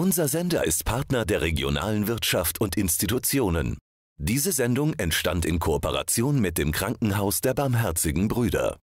Unser Sender ist Partner der regionalen Wirtschaft und Institutionen. Diese Sendung entstand in Kooperation mit dem Krankenhaus der Barmherzigen Brüder.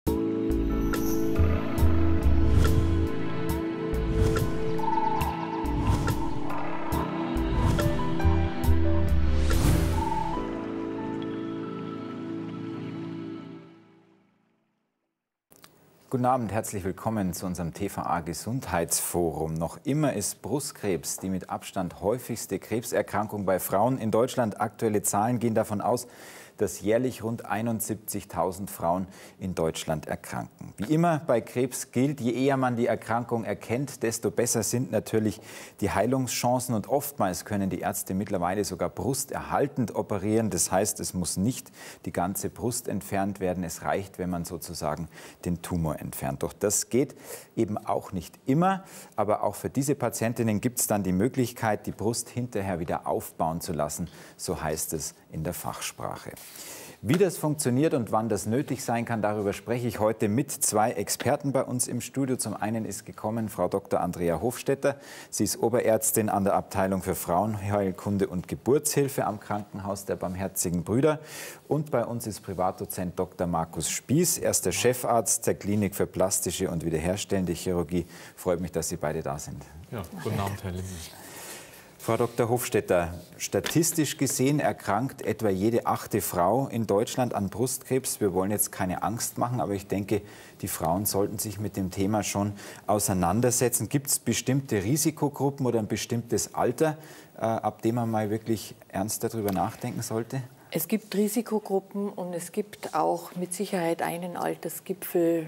Guten Abend, herzlich willkommen zu unserem TVA Gesundheitsforum. Noch immer ist Brustkrebs die mit Abstand häufigste Krebserkrankung bei Frauen in Deutschland. Aktuelle Zahlen gehen davon aus, dass jährlich rund 71.000 Frauen in Deutschland erkranken. Wie immer bei Krebs gilt, je eher man die Erkrankung erkennt, desto besser sind natürlich die Heilungschancen. Und oftmals können die Ärzte mittlerweile sogar brusterhaltend operieren. Das heißt, es muss nicht die ganze Brust entfernt werden. Es reicht, wenn man sozusagen den Tumor entfernt. Doch das geht eben auch nicht immer. Aber auch für diese Patientinnen gibt es dann die Möglichkeit, die Brust hinterher wieder aufbauen zu lassen. So heißt es in der Fachsprache. Wie das funktioniert und wann das nötig sein kann, darüber spreche ich heute mit zwei Experten bei uns im Studio. Zum einen ist gekommen Frau Dr. Andrea Hofstetter. Sie ist Oberärztin an der Abteilung für Frauenheilkunde und Geburtshilfe am Krankenhaus der Barmherzigen Brüder. Und bei uns ist Privatdozent Dr. Markus Spieß. Er ist der Chefarzt der Klinik für plastische und wiederherstellende Chirurgie. Freut mich, dass Sie beide da sind. Ja, guten Abend, Herr Lindes. Frau Dr. Hofstetter, statistisch gesehen erkrankt etwa jede 8. Frau in Deutschland an Brustkrebs. Wir wollen jetzt keine Angst machen, aber ich denke, die Frauen sollten sich mit dem Thema schon auseinandersetzen. Gibt es bestimmte Risikogruppen oder ein bestimmtes Alter, ab dem man mal wirklich ernst darüber nachdenken sollte? Es gibt Risikogruppen und es gibt auch mit Sicherheit einen Altersgipfel,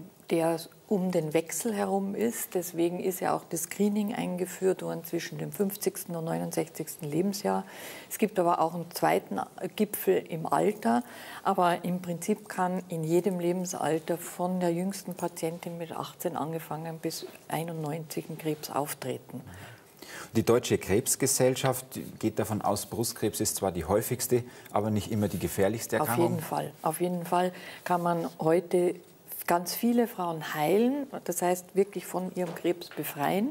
der um den Wechsel herum ist. Deswegen ist ja auch das Screening eingeführt worden zwischen dem 50. und 69. Lebensjahr. Es gibt aber auch einen zweiten Gipfel im Alter. Aber im Prinzip kann in jedem Lebensalter von der jüngsten Patientin mit 18 angefangen bis 91 ein Krebs auftreten. Die Deutsche Krebsgesellschaft geht davon aus, Brustkrebs ist zwar die häufigste, aber nicht immer die gefährlichste Erkrankung. Auf jeden Fall. Auf jeden Fall kann man heute ganz viele Frauen heilen, das heißt wirklich von ihrem Krebs befreien.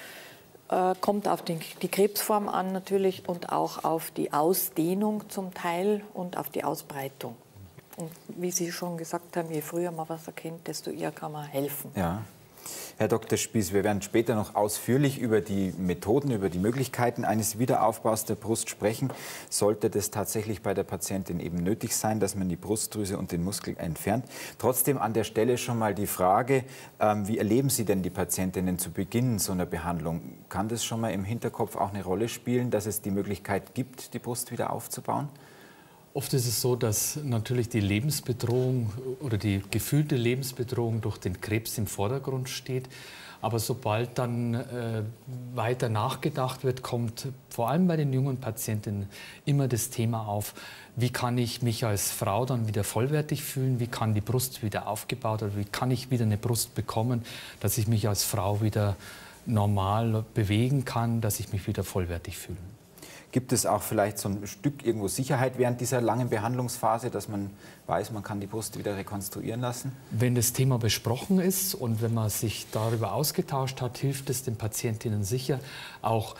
Kommt auf die Krebsform an natürlich und auch auf die Ausdehnung zum Teil und auf die Ausbreitung. Und wie Sie schon gesagt haben, je früher man was erkennt, desto eher kann man helfen. Ja. Herr Dr. Spieß, wir werden später noch ausführlich über die Methoden, über die Möglichkeiten eines Wiederaufbaus der Brust sprechen. Sollte das tatsächlich bei der Patientin eben nötig sein, dass man die Brustdrüse und den Muskel entfernt. Trotzdem an der Stelle schon mal die Frage, wie erleben Sie denn die Patientinnen zu Beginn so einer Behandlung? Kann das schon mal im Hinterkopf auch eine Rolle spielen, dass es die Möglichkeit gibt, die Brust wieder aufzubauen? Oft ist es so, dass natürlich die Lebensbedrohung oder die gefühlte Lebensbedrohung durch den Krebs im Vordergrund steht. Aber sobald dann weiter nachgedacht wird, kommt vor allem bei den jungen Patientinnen immer das Thema auf, wie kann ich mich als Frau dann wieder vollwertig fühlen, wie kann die Brust wieder aufgebaut oder wie kann ich wieder eine Brust bekommen, dass ich mich als Frau wieder normal bewegen kann, dass ich mich wieder vollwertig fühle. Gibt es auch vielleicht so ein Stück irgendwo Sicherheit während dieser langen Behandlungsphase, dass man weiß, man kann die Brust wieder rekonstruieren lassen? Wenn das Thema besprochen ist und wenn man sich darüber ausgetauscht hat, hilft es den Patientinnen sicher, auch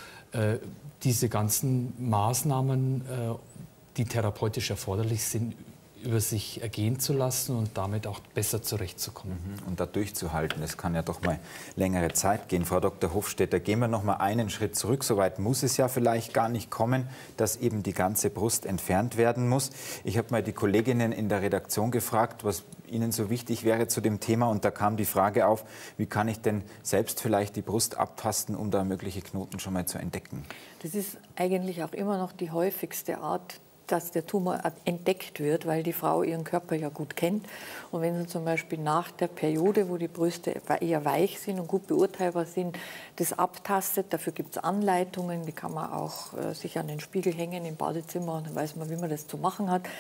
diese ganzen Maßnahmen, die therapeutisch erforderlich sind, über sich ergehen zu lassen und damit auch besser zurechtzukommen. Und da durchzuhalten, das kann ja doch mal längere Zeit gehen. Frau Dr. Hofstetter, gehen wir noch mal einen Schritt zurück. Soweit muss es ja vielleicht gar nicht kommen, dass eben die ganze Brust entfernt werden muss. Ich habe mal die Kolleginnen in der Redaktion gefragt, was Ihnen so wichtig wäre zu dem Thema. Und da kam die Frage auf, wie kann ich denn selbst vielleicht die Brust abtasten, um da mögliche Knoten schon mal zu entdecken? Das ist eigentlich auch immer noch die häufigste Art, dass der Tumor entdeckt wird, weil die Frau ihren Körper ja gut kennt. Und wenn sie zum Beispiel nach der Periode, wo die Brüste eher weich sind und gut beurteilbar sind, das abtastet, dafür gibt es Anleitungen, die kann man auch sich an den Spiegel hängen im Badezimmer und dann weiß man, wie man das zu machen hat.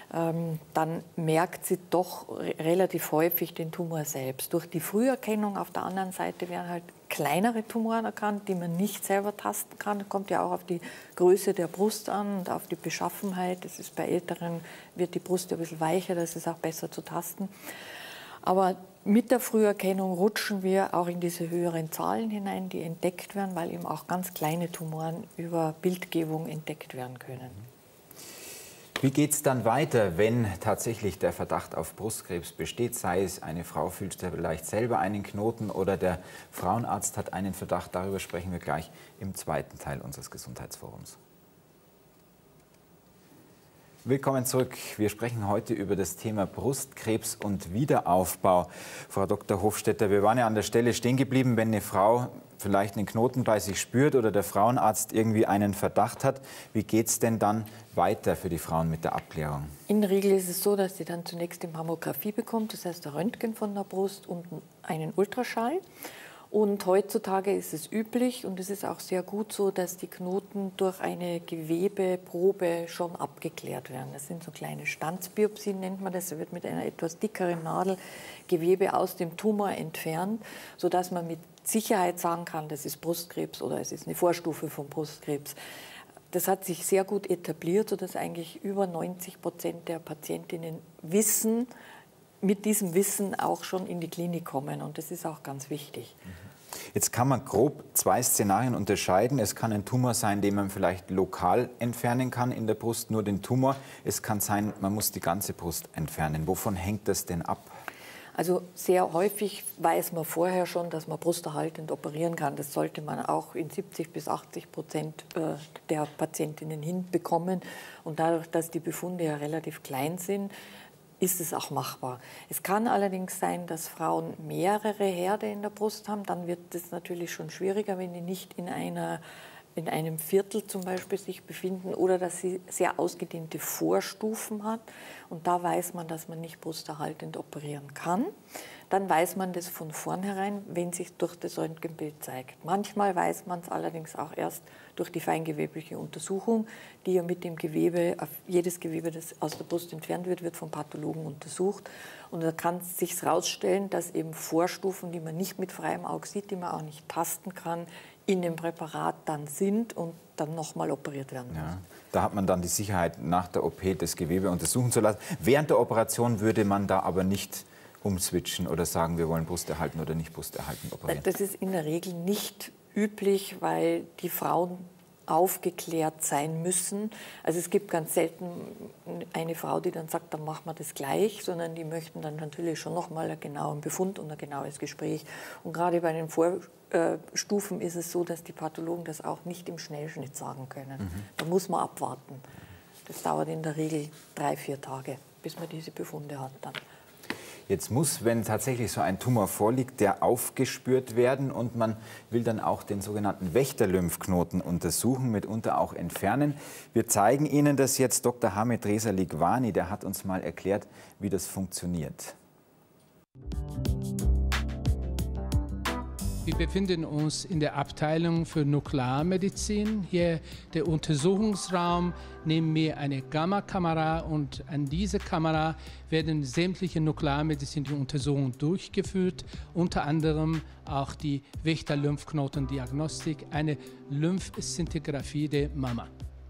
Dann merkt sie doch relativ häufig den Tumor selbst. Durch die Früherkennung auf der anderen Seite werden halt kleinere Tumoren erkannt, die man nicht selber tasten kann. Das kommt ja auch auf die Größe der Brust an und auf die Beschaffenheit. Das ist bei Älteren, wird die Brust ein bisschen weicher, das ist auch besser zu tasten. Aber Mit der Früherkennung rutschen wir auch in diese höheren Zahlen hinein, die entdeckt werden, weil eben auch ganz kleine Tumoren über Bildgebung entdeckt werden können. Wie geht es dann weiter, wenn tatsächlich der Verdacht auf Brustkrebs besteht? Sei es, eine Frau fühlt vielleicht selber einen Knoten oder der Frauenarzt hat einen Verdacht. Darüber sprechen wir gleich im zweiten Teil unseres Gesundheitsforums. Willkommen zurück. Wir sprechen heute über das Thema Brustkrebs und Wiederaufbau. Frau Dr. Hofstetter, wir waren ja an der Stelle stehen geblieben, wenn eine Frau vielleicht einen Knoten bei sich spürt oder der Frauenarzt irgendwie einen Verdacht hat. Wie geht es denn dann weiter für die Frauen mit der Abklärung? In der Regel ist es so, dass sie dann zunächst die Mammographie bekommt, das heißt ein Röntgen von der Brust und einen Ultraschall. Und heutzutage ist es üblich und es ist auch sehr gut so, dass die Knoten durch eine Gewebeprobe schon abgeklärt werden. Das sind so kleine Stanzbiopsien, nennt man das. Da wird mit einer etwas dickeren Nadel Gewebe aus dem Tumor entfernt, sodass man mit Sicherheit sagen kann, das ist Brustkrebs oder es ist eine Vorstufe von Brustkrebs. Das hat sich sehr gut etabliert, sodass eigentlich über 90% der Patientinnen wissen, mit diesem Wissen auch schon in die Klinik kommen. Und das ist auch ganz wichtig. Jetzt kann man grob zwei Szenarien unterscheiden. Es kann ein Tumor sein, den man vielleicht lokal entfernen kann in der Brust, nur den Tumor. Es kann sein, man muss die ganze Brust entfernen. Wovon hängt das denn ab? Also sehr häufig weiß man vorher schon, dass man brusterhaltend operieren kann. Das sollte man auch in 70–80% der Patientinnen hinbekommen. Und dadurch, dass die Befunde ja relativ klein sind, ist es auch machbar. Es kann allerdings sein, dass Frauen mehrere Herde in der Brust haben. Dann wird es natürlich schon schwieriger, wenn die nicht in einem Viertel zum Beispiel sich befinden oder dass sie sehr ausgedehnte Vorstufen hat. Und da weiß man, dass man nicht brusterhaltend operieren kann. Dann weiß man das von vornherein, wenn sich durch das Röntgenbild zeigt. Manchmal weiß man es allerdings auch erst durch die feingewebliche Untersuchung, die ja mit dem Gewebe, jedes Gewebe, das aus der Brust entfernt wird, wird vom Pathologen untersucht. Und da kann es sich herausstellen, dass eben Vorstufen, die man nicht mit freiem Auge sieht, die man auch nicht tasten kann, in dem Präparat dann sind und dann nochmal operiert werden muss. Ja, da hat man dann die Sicherheit, nach der OP das Gewebe untersuchen zu lassen. Während der Operation würde man da aber nicht umswitchen oder sagen, wir wollen brusterhalten oder nicht brusterhalten operieren? Das ist in der Regel nicht üblich, weil die Frauen aufgeklärt sein müssen. Also es gibt ganz selten eine Frau, die dann sagt, dann machen wir das gleich, sondern die möchten dann natürlich schon noch mal einen genauen Befund und ein genaues Gespräch. Und gerade bei den Vorstufen ist es so, dass die Pathologen das auch nicht im Schnellschnitt sagen können. Da muss man abwarten. Das dauert in der Regel 3–4 Tage, bis man diese Befunde hat dann. Jetzt muss, wenn tatsächlich so ein Tumor vorliegt, der aufgespürt werden und man will dann auch den sogenannten Wächterlymphknoten untersuchen, mitunter auch entfernen. Wir zeigen Ihnen das jetzt. Dr. Hamid Reza Ligwani, der hat uns mal erklärt, wie das funktioniert. Wir befinden uns in der Abteilung für Nuklearmedizin. Hier der Untersuchungsraum. Neben mir eine Gamma-Kamera und an dieser Kamera werden sämtliche nuklearmedizinische Untersuchungen durchgeführt, unter anderem auch die Wächter-Lymphknotendiagnostik, eine Lymphszintigraphie der Mama.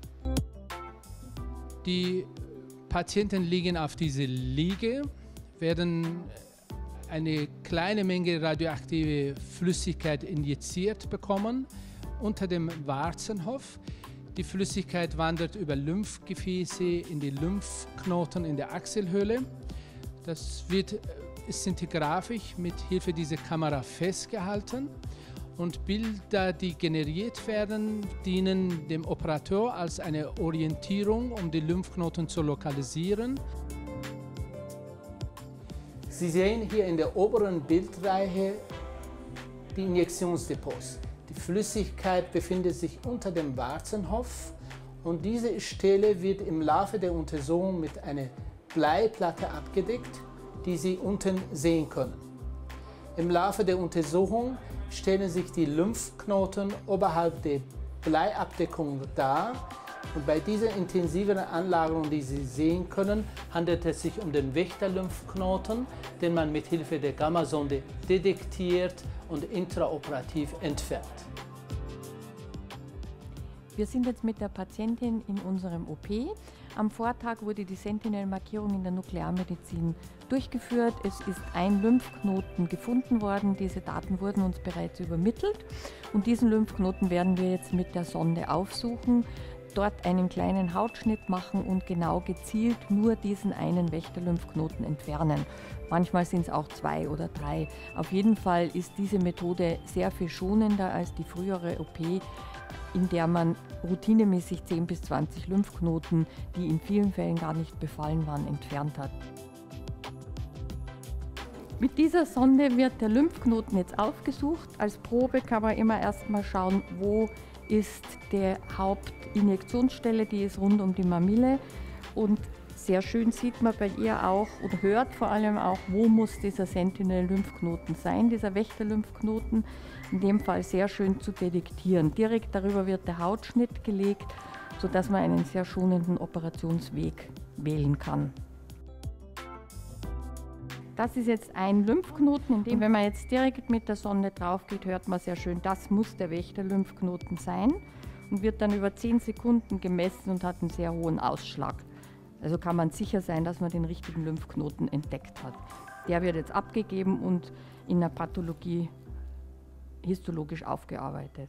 Die Patienten liegen auf dieser Liege, werden eine kleine Menge radioaktive Flüssigkeit injiziert bekommen unter dem Warzenhof. Die Flüssigkeit wandert über Lymphgefäße in die Lymphknoten in der Achselhöhle. Das wird szintigraphisch mit Hilfe dieser Kamera festgehalten. Und Bilder, die generiert werden, dienen dem Operateur als eine Orientierung, um die Lymphknoten zu lokalisieren. Sie sehen hier in der oberen Bildreihe die Injektionsdepots. Die Flüssigkeit befindet sich unter dem Warzenhof und diese Stelle wird im Laufe der Untersuchung mit einer Bleiplatte abgedeckt, die Sie unten sehen können. Im Laufe der Untersuchung stellen sich die Lymphknoten oberhalb der Bleiabdeckung dar. Und bei dieser intensiven Anlagerung, die Sie sehen können, handelt es sich um den Wächter-Lymphknoten, den man mit Hilfe der Gammasonde detektiert und intraoperativ entfernt. Wir sind jetzt mit der Patientin in unserem OP. Am Vortag wurde die Sentinel-Markierung in der Nuklearmedizin durchgeführt. Es ist ein Lymphknoten gefunden worden. Diese Daten wurden uns bereits übermittelt. Und diesen Lymphknoten werden wir jetzt mit der Sonde aufsuchen, dort einen kleinen Hautschnitt machen und genau gezielt nur diesen einen Wächter-Lymphknoten entfernen. Manchmal sind es auch 2 oder 3. Auf jeden Fall ist diese Methode sehr viel schonender als die frühere OP, in der man routinemäßig 10 bis 20 Lymphknoten, die in vielen Fällen gar nicht befallen waren, entfernt hat. Mit dieser Sonde wird der Lymphknoten jetzt aufgesucht. Als Probe kann man immer erst mal schauen, wo ist die Hauptinjektionsstelle, die ist rund um die Mamille. Und sehr schön sieht man bei ihr auch und hört vor allem auch, wo muss dieser Sentinel-Lymphknoten sein, dieser Wächter-Lymphknoten. In dem Fall sehr schön zu detektieren. Direkt darüber wird der Hautschnitt gelegt, sodass man einen sehr schonenden Operationsweg wählen kann. Das ist jetzt ein Lymphknoten, in dem, wenn man jetzt direkt mit der Sonde drauf geht, hört man sehr schön, das muss der Wächter-Lymphknoten sein und wird dann über 10 Sekunden gemessen und hat einen sehr hohen Ausschlag. Also kann man sicher sein, dass man den richtigen Lymphknoten entdeckt hat. Der wird jetzt abgegeben und in der Pathologie histologisch aufgearbeitet.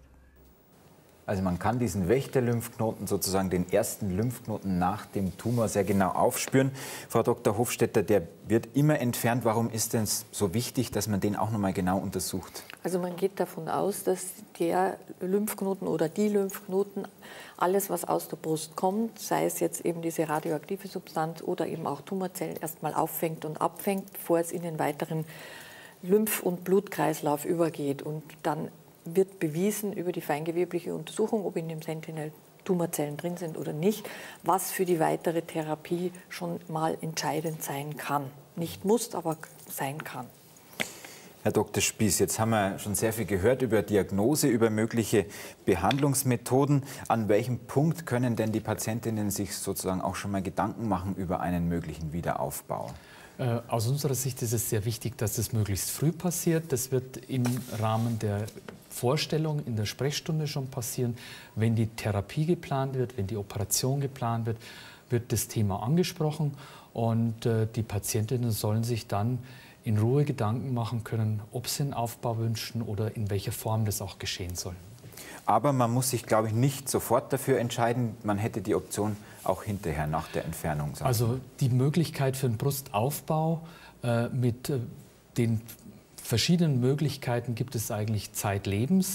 Also man kann diesen Wächter-Lymphknoten, sozusagen den ersten Lymphknoten nach dem Tumor, sehr genau aufspüren. Frau Dr. Hofstetter, der wird immer entfernt. Warum ist denn so wichtig, dass man den auch noch mal genau untersucht? Also man geht davon aus, dass der Lymphknoten oder die Lymphknoten, alles was aus der Brust kommt, sei es jetzt eben diese radioaktive Substanz oder eben auch Tumorzellen, erstmal auffängt und abfängt, bevor es in den weiteren Lymph- und Blutkreislauf übergeht. Und dann wird bewiesen über die feingewebliche Untersuchung, ob in dem Sentinel Tumorzellen drin sind oder nicht, was für die weitere Therapie schon mal entscheidend sein kann. Nicht muss, aber sein kann. Herr Dr. Spieß, jetzt haben wir schon sehr viel gehört über Diagnose, über mögliche Behandlungsmethoden. An welchem Punkt können denn die Patientinnen sich sozusagen auch schon mal Gedanken machen über einen möglichen Wiederaufbau? Aus unserer Sicht ist es sehr wichtig, dass das möglichst früh passiert. Das wird im Rahmen der Vorstellung in der Sprechstunde schon passieren. Wenn die Therapie geplant wird, wenn die Operation geplant wird, wird das Thema angesprochen und die Patientinnen sollen sich dann in Ruhe Gedanken machen können, ob sie einen Aufbau wünschen oder in welcher Form das auch geschehen soll. Aber man muss sich, glaube ich, nicht sofort dafür entscheiden. Man hätte die Option auch hinterher nach der Entfernung. Also die Möglichkeit für einen Brustaufbau mit den verschiedenen Möglichkeiten gibt es eigentlich zeitlebens.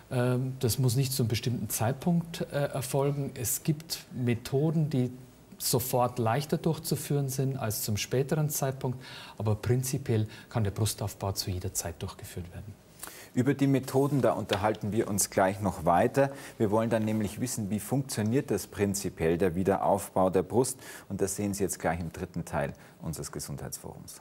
Das muss nicht zu einem bestimmten Zeitpunkt erfolgen. Es gibt Methoden, die sofort leichter durchzuführen sind als zum späteren Zeitpunkt. Aber prinzipiell kann der Brustaufbau zu jeder Zeit durchgeführt werden. Über die Methoden, da unterhalten wir uns gleich noch weiter. Wir wollen dann nämlich wissen, wie funktioniert das prinzipiell, der Wiederaufbau der Brust. Und das sehen Sie jetzt gleich im dritten Teil unseres Gesundheitsforums.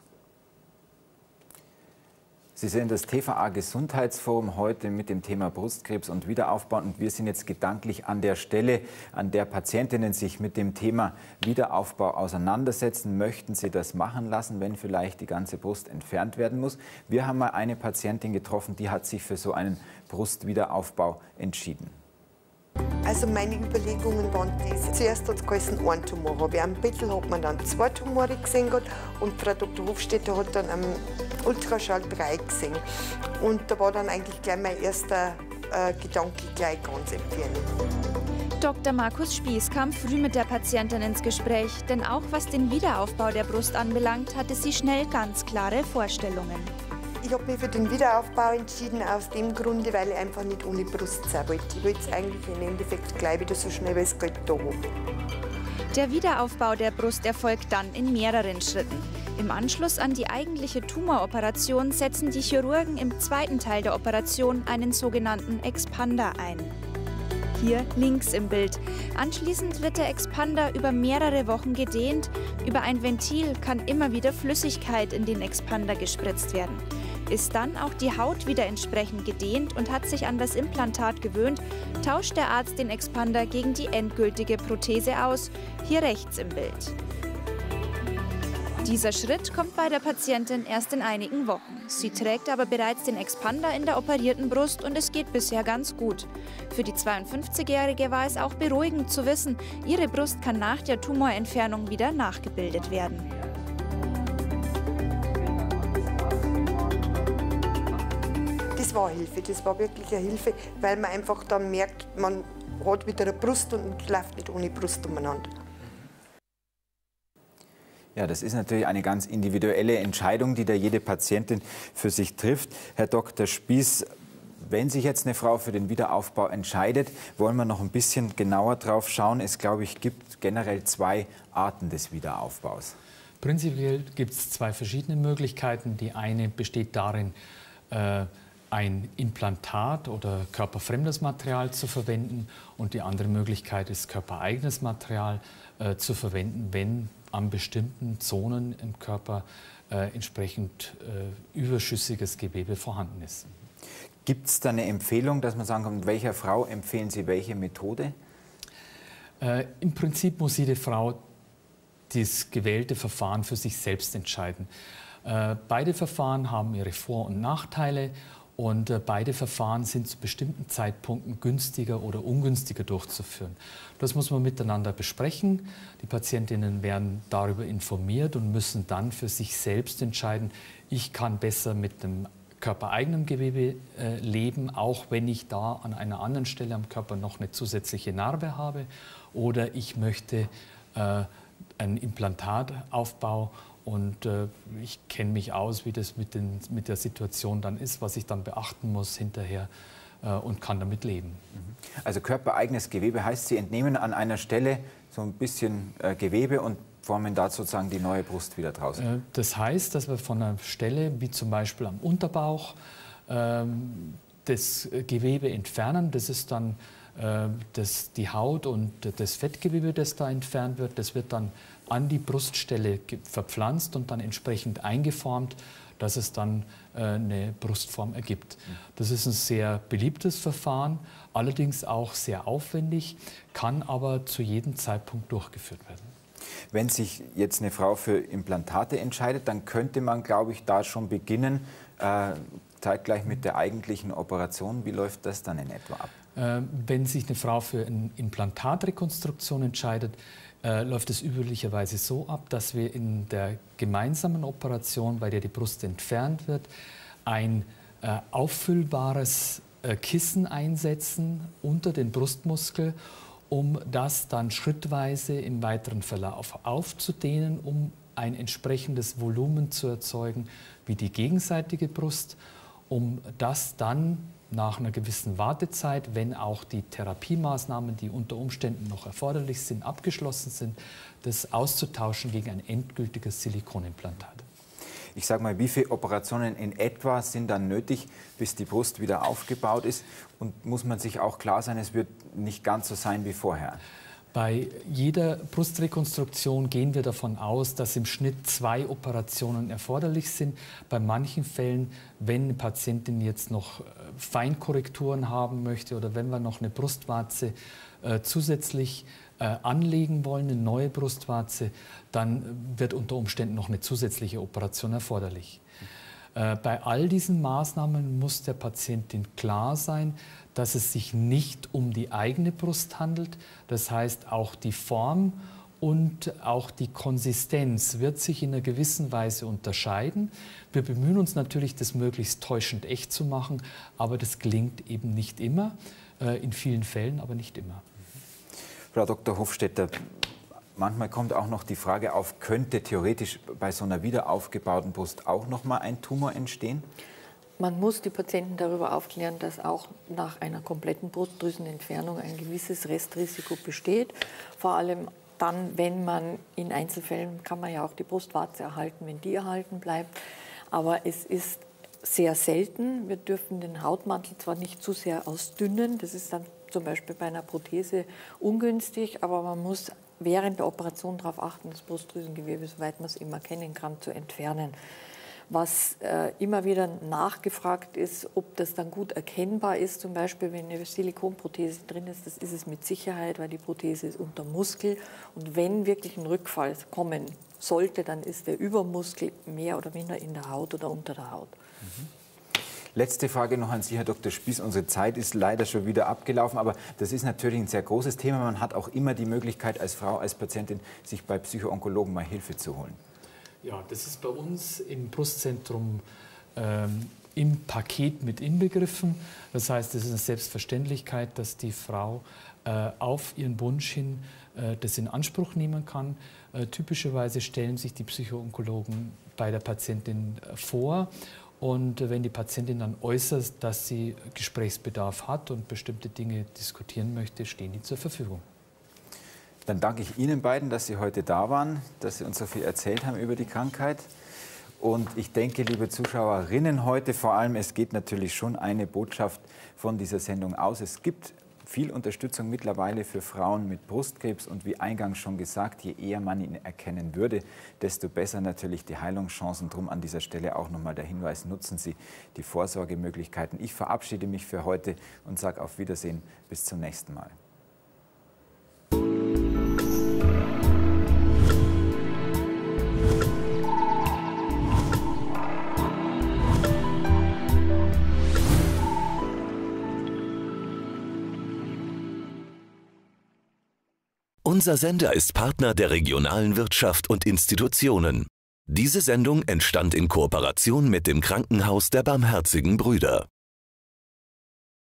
Sie sehen das TVA Gesundheitsforum heute mit dem Thema Brustkrebs und Wiederaufbau. Und wir sind jetzt gedanklich an der Stelle, an der Patientinnen sich mit dem Thema Wiederaufbau auseinandersetzen. Möchten sie das machen lassen, wenn vielleicht die ganze Brust entfernt werden muss? Wir haben mal eine Patientin getroffen, die hat sich für so einen Brustwiederaufbau entschieden. Also meine Überlegungen waren diese. Zuerst hat es geheißen, ein Tumor habe ich. Am Bettel hat man dann 2 Tumore gesehen und Frau Dr. Hofstetter hat dann am Ultraschall 3 gesehen. Und da war dann eigentlich gleich mein erster Gedanke, gleich ganz entfernen. Dr. Markus Spieß kam früh mit der Patientin ins Gespräch, denn auch was den Wiederaufbau der Brust anbelangt, hatte sie schnell ganz klare Vorstellungen. Ich habe mich für den Wiederaufbau entschieden, aus dem Grunde, weil ich einfach nicht ohne Brust sein wollte. Ich wollte es eigentlich im Endeffekt gleich wieder so schnell, wie es geht, da haben. Der Wiederaufbau der Brust erfolgt dann in mehreren Schritten. Im Anschluss an die eigentliche Tumoroperation setzen die Chirurgen im zweiten Teil der Operation einen sogenannten Expander ein. Hier links im Bild. Anschließend wird der Expander über mehrere Wochen gedehnt. Über ein Ventil kann immer wieder Flüssigkeit in den Expander gespritzt werden. Ist dann auch die Haut wieder entsprechend gedehnt und hat sich an das Implantat gewöhnt, tauscht der Arzt den Expander gegen die endgültige Prothese aus, hier rechts im Bild. Dieser Schritt kommt bei der Patientin erst in einigen Wochen. Sie trägt aber bereits den Expander in der operierten Brust und es geht bisher ganz gut. Für die 52-Jährige war es auch beruhigend zu wissen, ihre Brust kann nach der Tumorentfernung wieder nachgebildet werden. Das war Hilfe, das war wirklich eine Hilfe, weil man einfach dann merkt, man hat wieder eine Brust und läuft nicht ohne Brust umeinander. Ja, das ist natürlich eine ganz individuelle Entscheidung, die da jede Patientin für sich trifft. Herr Dr. Spieß, wenn sich jetzt eine Frau für den Wiederaufbau entscheidet, wollen wir noch ein bisschen genauer drauf schauen. Es, glaube ich, gibt generell 2 Arten des Wiederaufbaus. Prinzipiell gibt es 2 verschiedene Möglichkeiten. Die eine besteht darin, ein Implantat oder körperfremdes Material zu verwenden, und die andere Möglichkeit ist, körpereigenes Material zu verwenden, wenn an bestimmten Zonen im Körper entsprechend überschüssiges Gewebe vorhanden ist. Gibt es da eine Empfehlung, dass man sagen kann, welcher Frau empfehlen Sie welche Methode? Im Prinzip muss jede Frau das gewählte Verfahren für sich selbst entscheiden. Beide Verfahren haben ihre Vor- und Nachteile. Und beide Verfahren sind zu bestimmten Zeitpunkten günstiger oder ungünstiger durchzuführen. Das muss man miteinander besprechen. Die Patientinnen werden darüber informiert und müssen dann für sich selbst entscheiden, ich kann besser mit dem körpereigenen Gewebe leben, auch wenn ich da an einer anderen Stelle am Körper noch eine zusätzliche Narbe habe, oder ich möchte einen Implantataufbau. Und ich kenne mich aus, wie das mit der Situation dann ist, was ich dann beachten muss hinterher, und kann damit leben. Also körpereigenes Gewebe heißt, Sie entnehmen an einer Stelle so ein bisschen Gewebe und formen da sozusagen die neue Brust wieder draus. Das heißt, dass wir von einer Stelle, wie zum Beispiel am Unterbauch, das Gewebe entfernen. Das ist dann die Haut und das Fettgewebe, das da entfernt wird. Das wird dann an die Bruststelle verpflanzt und dann entsprechend eingeformt, dass es dann eine Brustform ergibt. Das ist ein sehr beliebtes Verfahren, allerdings auch sehr aufwendig, kann aber zu jedem Zeitpunkt durchgeführt werden. Wenn sich jetzt eine Frau für Implantate entscheidet, dann könnte man, glaube ich, da schon beginnen, zeitgleich mit der eigentlichen Operation. Wie läuft das dann in etwa ab? Wenn sich eine Frau für eine Implantatrekonstruktion entscheidet, läuft es üblicherweise so ab, dass wir in der gemeinsamen Operation, bei der die Brust entfernt wird, ein auffüllbares Kissen einsetzen unter den Brustmuskel, um das dann schrittweise im weiteren Verlauf aufzudehnen, um ein entsprechendes Volumen zu erzeugen wie die gegenseitige Brust, um das dann nach einer gewissen Wartezeit, wenn auch die Therapiemaßnahmen, die unter Umständen noch erforderlich sind, abgeschlossen sind, das auszutauschen gegen ein endgültiges Silikonimplantat. Ich sage mal, wie viele Operationen in etwa sind dann nötig, bis die Brust wieder aufgebaut ist? Und muss man sich auch klar sein, es wird nicht ganz so sein wie vorher? Bei jeder Brustrekonstruktion gehen wir davon aus, dass im Schnitt 2 Operationen erforderlich sind. Bei manchen Fällen, wenn eine Patientin jetzt noch Feinkorrekturen haben möchte oder wenn wir noch eine Brustwarze zusätzlich anlegen wollen, eine neue Brustwarze, dann wird unter Umständen noch eine zusätzliche Operation erforderlich. Bei all diesen Maßnahmen muss der Patientin klar sein, dass es sich nicht um die eigene Brust handelt. Das heißt, auch die Form und auch die Konsistenz wird sich in einer gewissen Weise unterscheiden. Wir bemühen uns natürlich, das möglichst täuschend echt zu machen, aber das gelingt eben nicht immer, in vielen Fällen aber nicht immer. Frau Dr. Hofstetter, manchmal kommt auch noch die Frage auf, könnte theoretisch bei so einer wiederaufgebauten Brust auch noch mal ein Tumor entstehen? Man muss die Patienten darüber aufklären, dass auch nach einer kompletten Brustdrüsenentfernung ein gewisses Restrisiko besteht. Vor allem dann, wenn man in Einzelfällen, kann man ja auch die Brustwarze erhalten, wenn die erhalten bleibt. Aber es ist sehr selten. Wir dürfen den Hautmantel zwar nicht zu sehr ausdünnen, das ist dann zum Beispiel bei einer Prothese ungünstig, aber man muss während der Operation darauf achten, das Brustdrüsengewebe, soweit man es immer kennen kann, zu entfernen. Was immer wieder nachgefragt ist, ob das dann gut erkennbar ist, zum Beispiel wenn eine Silikonprothese drin ist, das ist es mit Sicherheit, weil die Prothese ist unter Muskel. Und wenn wirklich ein Rückfall kommen sollte, dann ist der Übermuskel mehr oder minder in der Haut oder unter der Haut. Letzte Frage noch an Sie, Herr Dr. Spieß. Unsere Zeit ist leider schon wieder abgelaufen, aber das ist natürlich ein sehr großes Thema. Man hat auch immer die Möglichkeit, als Frau, als Patientin, sich bei Psychoonkologen mal Hilfe zu holen. Ja, das ist bei uns im Brustzentrum im Paket mit inbegriffen. Das heißt, es ist eine Selbstverständlichkeit, dass die Frau auf ihren Wunsch hin das in Anspruch nehmen kann. Typischerweise stellen sich die Psychoonkologen bei der Patientin vor. Und wenn die Patientin dann äußert, dass sie Gesprächsbedarf hat und bestimmte Dinge diskutieren möchte, stehen die zur Verfügung. Dann danke ich Ihnen beiden, dass Sie heute da waren, dass Sie uns so viel erzählt haben über die Krankheit. Und ich denke, liebe Zuschauerinnen, heute vor allem, es geht natürlich schon eine Botschaft von dieser Sendung aus. Es gibt viel Unterstützung mittlerweile für Frauen mit Brustkrebs und wie eingangs schon gesagt, je eher man ihn erkennen würde, desto besser natürlich die Heilungschancen. Drum an dieser Stelle auch nochmal der Hinweis, nutzen Sie die Vorsorgemöglichkeiten. Ich verabschiede mich für heute und sage auf Wiedersehen, bis zum nächsten Mal. Unser Sender ist Partner der regionalen Wirtschaft und Institutionen. Diese Sendung entstand in Kooperation mit dem Krankenhaus der Barmherzigen Brüder.